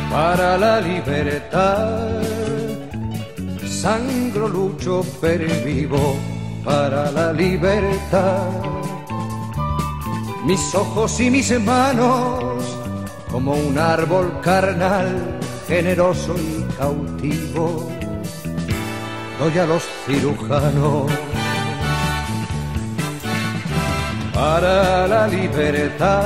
para la libertad. Sangro, lucho, pervivo para la libertad. Mis ojos y mis manos, como un árbol carnal, generoso y cautivo, doy a los cirujanos para la libertad.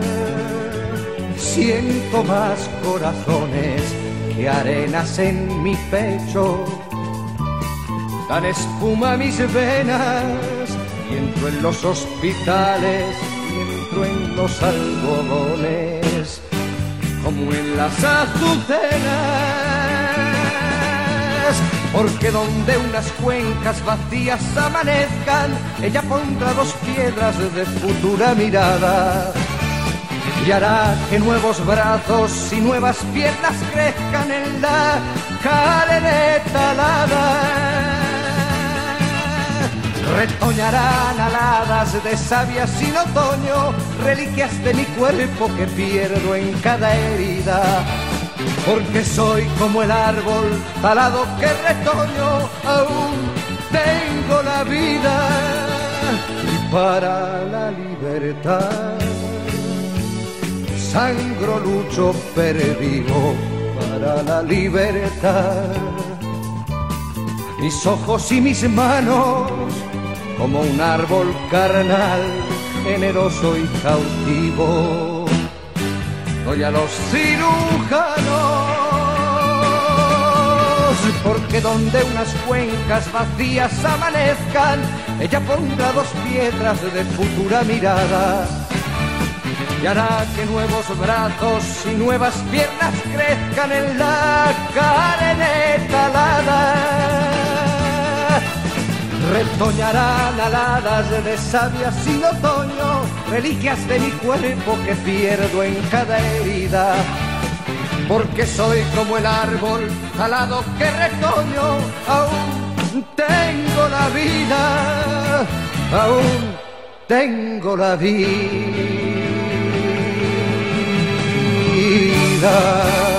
Siento más corazones que arenas en mi pecho, dan espuma a mis venas y entro en los hospitales y entro en los algodones como en las azucenas, porque donde unas cuencas vacías amanezcan, ella pondrá dos piedras de futura mirada y hará que nuevos brazos y nuevas piernas crezcan en la carne talada. Retoñarán aladas de savia sin otoño, reliquias de mi cuerpo que pierdo en cada herida, porque soy como el árbol talado que retoño, aún tengo la vida. Y para la libertad sangro, lucho, pervivo para la libertad. Mis ojos y mis manos, como un árbol carnal, generoso y cautivo, doy a los cirujanos, porque donde unas cuencas vacías amanezcan, ella pondrá dos piedras de futura mirada y hará que nuevos brazos y nuevas piernas crezcan en la carne talada. Retoñarán aladas de savia sin otoño, reliquias de mi cuerpo que pierdo en cada herida, porque soy como el árbol talado que retoño, aún tengo la vida, aún tengo la vida.